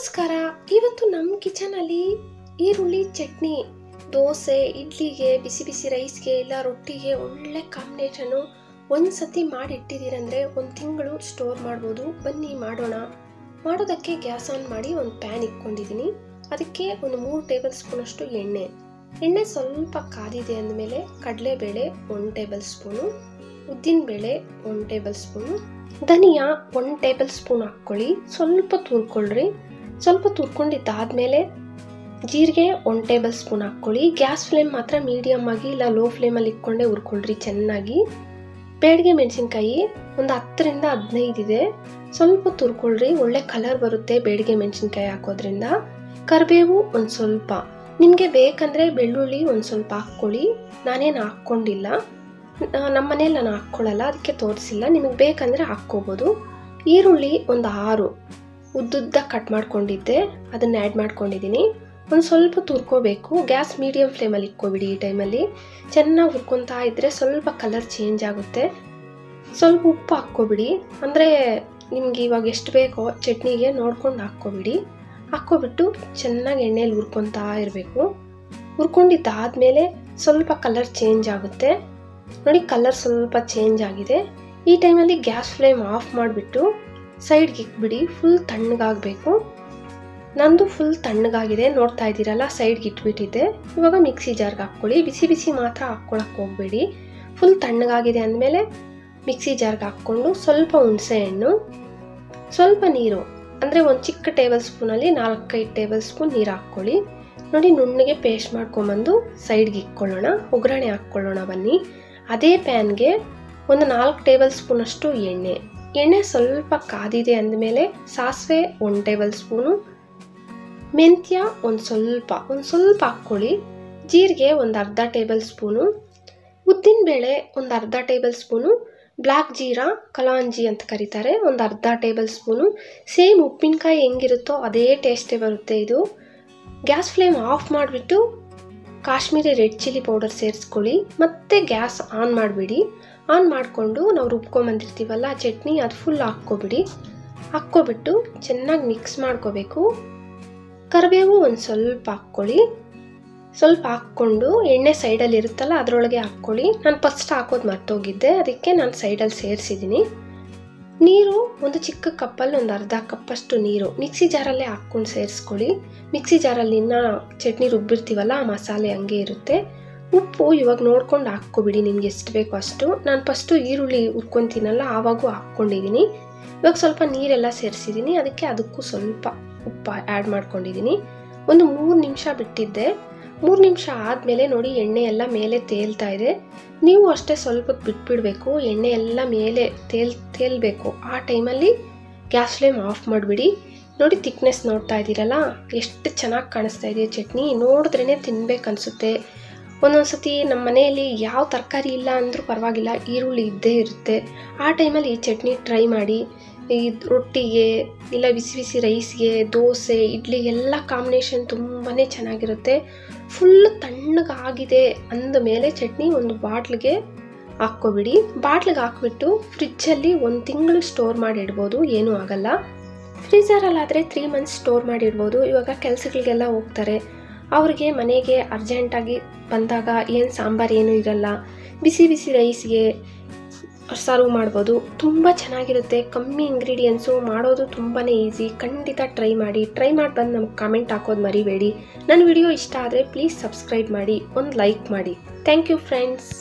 ನಮಸ್ಕಾರ. ಇವತ್ತು ನಮ್ಮ ಕಿಚನಲ್ಲಿ ಈರುಳ್ಳಿ ಚಟ್ನಿ ದೋಸೆ, ಇಡ್ಲಿಗೆ, ಬಿಸಿ ಬಿಸಿ ರೈಸ್ಗೆ ಇಲ್ಲ ರೊಟ್ಟಿಗೆ ಒಳ್ಳೆ ಕಾಂಬಿನೇಷನು. ಒಂದು ಸತಿ ಮಾಡಿಟ್ಟಿದ್ದೀರಂದರೆ ಒಂದು ತಿಂಗಳು ಸ್ಟೋರ್ ಮಾಡ್ಬೋದು. ಬನ್ನಿ ಮಾಡೋಣ. ಮಾಡೋದಕ್ಕೆ ಗ್ಯಾಸ್ ಆನ್ ಮಾಡಿ ಒಂದು ಪ್ಯಾನ್ ಇಟ್ಕೊಂಡಿದ್ದೀನಿ. ಅದಕ್ಕೆ ಒಂದು 3 ಟೇಬಲ್ ಸ್ಪೂನಷ್ಟು ಎಣ್ಣೆ ಸ್ವಲ್ಪ ಕಾದಿದೆ ಅಂದಮೇಲೆ ಕಡಲೆಬೇಳೆ 1 ಟೇಬಲ್ ಸ್ಪೂನು, ಉದ್ದಿನಬೇಳೆ 1 ಟೇಬಲ್ ಸ್ಪೂನು, ಧನಿಯಾ 1 ಟೇಬಲ್ ಸ್ಪೂನ್ ಹಾಕ್ಕೊಳ್ಳಿ. ಸ್ವಲ್ಪ ತುರ್ಕೊಳ್ರಿ. ಸ್ವಲ್ಪ ತುರ್ಕೊಂಡಿದ್ದಾದಮೇಲೆ ಜೀರಿಗೆ 1 ಟೇಬಲ್ ಸ್ಪೂನ್ ಹಾಕ್ಕೊಳ್ಳಿ. ಗ್ಯಾಸ್ ಫ್ಲೇಮ್ ಮಾತ್ರ ಮೀಡಿಯಮ್ ಆಗಿ ಇಲ್ಲ ಲೋ ಫ್ಲೇಮಲ್ಲಿ ಇಟ್ಕೊಂಡೇ ಹುರ್ಕೊಳ್ರಿ ಚೆನ್ನಾಗಿ. ಬೇಡಿಗೆ ಮೆಣಸಿನ್ಕಾಯಿ ಒಂದು 10ರಿಂದ 15 ಇದೆ. ಸ್ವಲ್ಪ ತುರ್ಕೊಳ್ರಿ, ಒಳ್ಳೆ ಕಲರ್ ಬರುತ್ತೆ ಬೇಡಿಗೆ ಮೆಣಸಿನ್ಕಾಯಿ ಹಾಕೋದ್ರಿಂದ. ಕರಿಬೇವು ಒಂದು ಸ್ವಲ್ಪ, ನಿಮಗೆ ಬೇಕಂದರೆ ಬೆಳ್ಳುಳ್ಳಿ ಒಂದು ಸ್ವಲ್ಪ ಹಾಕ್ಕೊಳ್ಳಿ. ನಾನೇನು ಹಾಕ್ಕೊಂಡಿಲ್ಲ, ನಮ್ಮ ಮನೇಲಿ ನಾನು ಹಾಕ್ಕೊಳ್ಳಲ್ಲ, ಅದಕ್ಕೆ ತೋರಿಸಿಲ್ಲ. ನಿಮಗೆ ಬೇಕಂದರೆ ಹಾಕ್ಕೋಬೋದು. ಈರುಳ್ಳಿ ಒಂದು 6 ಉದ್ದುದ್ದ ಕಟ್ ಮಾಡ್ಕೊಂಡಿದ್ದೆ, ಅದನ್ನು ಆ್ಯಡ್ ಮಾಡ್ಕೊಂಡಿದ್ದೀನಿ. ಒಂದು ಸ್ವಲ್ಪ ತುರ್ಕೋಬೇಕು. ಗ್ಯಾಸ್ ಮೀಡಿಯಮ್ ಫ್ಲೇಮಲ್ಲಿ ಇಟ್ಕೊಬಿಡಿ. ಈ ಟೈಮಲ್ಲಿ ಚೆನ್ನಾಗಿ ಹುರ್ಕೊತಾ ಇದ್ದರೆ ಸ್ವಲ್ಪ ಕಲರ್ ಚೇಂಜ್ ಆಗುತ್ತೆ. ಸ್ವಲ್ಪ ಉಪ್ಪು ಹಾಕ್ಕೊಬಿಡಿ, ಅಂದರೆ ನಿಮ್ಗೆ ಇವಾಗ ಎಷ್ಟು ಬೇಕೋ ಚಟ್ನಿಗೆ ನೋಡ್ಕೊಂಡು ಹಾಕ್ಕೊಬಿಟ್ಟು ಚೆನ್ನಾಗಿ ಎಣ್ಣೆಯಲ್ಲಿ ಹುರ್ಕೊತಾ ಇರಬೇಕು. ಹುರ್ಕೊಂಡಿದ್ದಾದಮೇಲೆ ಸ್ವಲ್ಪ ಕಲರ್ ಚೇಂಜ್ ಆಗುತ್ತೆ ನೋಡಿ. ಕಲರ್ ಸ್ವಲ್ಪ ಚೇಂಜ್ ಆಗಿದೆ. ಈ ಟೈಮಲ್ಲಿ ಗ್ಯಾಸ್ ಫ್ಲೇಮ್ ಆಫ್ ಮಾಡಿಬಿಟ್ಟು ಸೈಡ್ಗೆ ಇಟ್ಬಿಡಿ. ಫುಲ್ ತಣ್ಣಗಾಗಬೇಕು. ನಂದು ಫುಲ್ ತಣ್ಣಗಾಗಿದೆ, ನೋಡ್ತಾ ಇದ್ದೀರಲ್ಲ, ಸೈಡ್ಗೆ ಇಟ್ಬಿಟ್ಟಿದ್ದೆ. ಇವಾಗ ಮಿಕ್ಸಿ ಜಾರ್ಗೆ ಹಾಕ್ಕೊಳ್ಳಿ. ಬಿಸಿ ಬಿಸಿ ಮಾತ್ರ ಹಾಕ್ಕೊಳಕ್ಕೆ ಹೋಗಬೇಡಿ. ಫುಲ್ ತಣ್ಣಗಾಗಿದೆ ಅಂದಮೇಲೆ ಮಿಕ್ಸಿ ಜಾರ್ಗೆ ಹಾಕ್ಕೊಂಡು ಸ್ವಲ್ಪ ಹುಣಸೆ ಹಣ್ಣು, ಸ್ವಲ್ಪ ನೀರು, ಅಂದರೆ ಒಂದು ಚಿಕ್ಕ ಟೇಬಲ್ ಸ್ಪೂನಲ್ಲಿ 4-5 ಟೇಬಲ್ ಸ್ಪೂನ್ ನೀರು ಹಾಕ್ಕೊಳ್ಳಿ. ನೋಡಿ, ನುಣ್ಣಗೆ ಪೇಸ್ಟ್ ಮಾಡ್ಕೊಂಬಂದು ಸೈಡ್ಗೆ ಇಟ್ಕೊಳ್ಳೋಣ. ಒಗ್ಗರಣೆ ಹಾಕ್ಕೊಳ್ಳೋಣ ಬನ್ನಿ. ಅದೇ ಪ್ಯಾನ್ಗೆ ಒಂದು 4 ಟೇಬಲ್ ಸ್ಪೂನಷ್ಟು ಎಣ್ಣೆ ಸ್ವಲ್ಪ ಕಾದಿದೆ ಅಂದಮೇಲೆ ಸಾಸಿವೆ 1 ಟೇಬಲ್ ಸ್ಪೂನು, ಮೆಂತ್ಯ ಒಂದು ಸ್ವಲ್ಪ ಹಾಕ್ಕೊಳ್ಳಿ. ಜೀರಿಗೆ ಒಂದು ಅರ್ಧ ಟೇಬಲ್ ಸ್ಪೂನು, ಉದ್ದಿನಬೇಳೆ ಒಂದು ಅರ್ಧ ಟೇಬಲ್ ಸ್ಪೂನು, ಬ್ಲ್ಯಾಕ್ ಜೀರಾ ಕಲಾಂಜಿ ಅಂತ ಕರೀತಾರೆ, ಒಂದು ಅರ್ಧ ಟೇಬಲ್ ಸ್ಪೂನು. ಸೇಮ್ ಉಪ್ಪಿನಕಾಯಿ ಹೆಂಗಿರುತ್ತೋ ಅದೇ ಟೇಸ್ಟೇ ಬರುತ್ತೆ ಇದು. ಗ್ಯಾಸ್ ಫ್ಲೇಮ್ ಆಫ್ ಮಾಡಿಬಿಟ್ಟು ಕಾಶ್ಮೀರಿ ರೆಡ್ ಚಿಲ್ಲಿ ಪೌಡರ್ ಸೇರಿಸ್ಕೊಳ್ಳಿ. ಮತ್ತೆ ಗ್ಯಾಸ್ ಆನ್ ಮಾಡಿಬಿಡಿ. ಆನ್ ಮಾಡಿಕೊಂಡು ನಾವು ರುಬ್ಕೊಂಬಂದಿರ್ತೀವಲ್ಲ ಚಟ್ನಿ, ಅದು ಫುಲ್ ಹಾಕ್ಕೊಬಿಟ್ಟು ಚೆನ್ನಾಗಿ ಮಿಕ್ಸ್ ಮಾಡ್ಕೋಬೇಕು. ಕರಿಬೇವು ಒಂದು ಸ್ವಲ್ಪ ಹಾಕ್ಕೊಳ್ಳಿ. ಸ್ವಲ್ಪ ಹಾಕ್ಕೊಂಡು ಎಣ್ಣೆ ಸೈಡಲ್ಲಿ ಇರುತ್ತಲ್ಲ ಅದರೊಳಗೆ ಹಾಕ್ಕೊಳ್ಳಿ. ನಾನು ಫಸ್ಟ್ ಹಾಕೋದು ಮರ್ತೋಗಿದ್ದೆ, ಅದಕ್ಕೆ ನಾನು ಸೈಡಲ್ಲಿ ಸೇರಿಸಿದ್ದೀನಿ. ನೀರು ಒಂದು ಚಿಕ್ಕ ಕಪ್ಪಲ್ಲಿ ಒಂದು ಅರ್ಧ ಕಪ್ಪಷ್ಟು ನೀರು ಮಿಕ್ಸಿ ಜಾರಲ್ಲೇ ಹಾಕ್ಕೊಂಡು ಸೇರಿಸ್ಕೊಳ್ಳಿ. ಮಿಕ್ಸಿ ಜಾರಲ್ಲಿ ಇನ್ನೂ ಚಟ್ನಿ ರುಬ್ಬಿರ್ತೀವಲ್ಲ ಆ ಮಸಾಲೆ ಹಂಗೆ ಇರುತ್ತೆ. ಉಪ್ಪು ಇವಾಗ ನೋಡ್ಕೊಂಡು ಹಾಕ್ಕೊಬಿಡಿ, ನಿಮ್ಗೆ ಎಷ್ಟು ಬೇಕೋ ಅಷ್ಟು. ನಾನು ಫಸ್ಟು ಈರುಳ್ಳಿ ಹುರ್ಕೊತೀನಲ್ಲ ಆವಾಗೂ ಹಾಕ್ಕೊಂಡಿದ್ದೀನಿ. ಇವಾಗ ಸ್ವಲ್ಪ ನೀರೆಲ್ಲ ಸೇರಿಸಿದ್ದೀನಿ, ಅದಕ್ಕೂ ಸ್ವಲ್ಪ ಉಪ್ಪು ಆ್ಯಡ್ ಮಾಡ್ಕೊಂಡಿದ್ದೀನಿ. ಒಂದು 3 ನಿಮಿಷ ಬಿಟ್ಟಿದ್ದೆ. 3 ನಿಮಿಷ ಆದಮೇಲೆ ನೋಡಿ ಎಣ್ಣೆ ಎಲ್ಲ ಮೇಲೆ ತೇಲ್ತಾ ಇದೆ. ನೀವು ಅಷ್ಟೇ ಸ್ವಲ್ಪ ಬಿಟ್ಬಿಡಬೇಕು, ಎಣ್ಣೆ ಎಲ್ಲ ಮೇಲೆ ತೇಲ್ಬೇಕು. ಆ ಟೈಮಲ್ಲಿ ಗ್ಯಾಸ್ ಫ್ಲೇಮ್ ಆಫ್ ಮಾಡಿಬಿಡಿ. ನೋಡಿ, ಥಿಕ್ನೆಸ್ ನೋಡ್ತಾ ಇದ್ದೀರಲ್ಲ, ಎಷ್ಟು ಚೆನ್ನಾಗಿ ಕಾಣಿಸ್ತಾ ಇದೆ ಚಟ್ನಿ. ನೋಡಿದ್ರೇ ತಿನ್ಬೇಕನ್ಸುತ್ತೆ. ಒಂದೊಂದು ಸತಿ ನಮ್ಮ ಮನೆಯಲ್ಲಿ ಯಾವ ತರಕಾರಿ ಇಲ್ಲ ಅಂದರೂ ಪರವಾಗಿಲ್ಲ, ಈರುಳ್ಳಿ ಇದ್ದೇ ಇರುತ್ತೆ. ಆ ಟೈಮಲ್ಲಿ ಈ ಚಟ್ನಿ ಟ್ರೈ ಮಾಡಿ. ಈ ರೊಟ್ಟಿಗೆ ಇಲ್ಲ ಬಿಸಿ ಬಿಸಿ ರೈಸ್ಗೆ, ದೋಸೆ, ಇಡ್ಲಿಗೆಲ್ಲ ಕಾಂಬಿನೇಷನ್ ತುಂಬಾ ಚೆನ್ನಾಗಿರುತ್ತೆ. ಫುಲ್ ತಣ್ಣಗಾಗಿದೆ ಅಂದಮೇಲೆ ಚಟ್ನಿ ಒಂದು ಬಾಟ್ಲಿಗೆ ಹಾಕ್ಕೊಬಿಡಿ. ಬಾಟ್ಲಿಗೆ ಹಾಕ್ಬಿಟ್ಟು ಫ್ರಿಜ್ಜಲ್ಲಿ 1 ತಿಂಗಳು ಸ್ಟೋರ್ ಮಾಡಿ ಇಡ್ಬೋದು, ಏನೂ ಆಗಲ್ಲ. ಫ್ರೀಝರಲ್ಲಾದರೆ 3 ಮಂತ್ಸ್ ಸ್ಟೋರ್ ಮಾಡಿ ಇಡ್ಬೋದು. ಇವಾಗ ಕೆಲಸಗಳಿಗೆಲ್ಲ ಹೋಗ್ತಾರೆ, ಅವ್ರಿಗೆ ಮನೆಗೆ ಅರ್ಜೆಂಟಾಗಿ ಬಂದಾಗ ಏನು ಸಾಂಬಾರು ಏನೂ ಇರಲ್ಲ, ಬಿಸಿ ಬಿಸಿ ರೈಸ್ಗೆ ಸರ್ವ್ ಮಾಡ್ಬೋದು. ತುಂಬ ಚೆನ್ನಾಗಿರುತ್ತೆ. ಕಮ್ಮಿ ಇಂಗ್ರೀಡಿಯೆಂಟ್ಸು, ಮಾಡೋದು ತುಂಬಾ ಈಸಿ. ಖಂಡಿತ ಟ್ರೈ ಮಾಡಿ ಬಂದು ನಮ್ಗೆ ಕಾಮೆಂಟ್ ಹಾಕೋದು ಮರಿಬೇಡಿ. ನನ್ನ ವಿಡಿಯೋ ಇಷ್ಟ ಆದರೆ ಪ್ಲೀಸ್ ಸಬ್ಸ್ಕ್ರೈಬ್ ಮಾಡಿ, ಒಂದು ಲೈಕ್ ಮಾಡಿ. Thank you friends.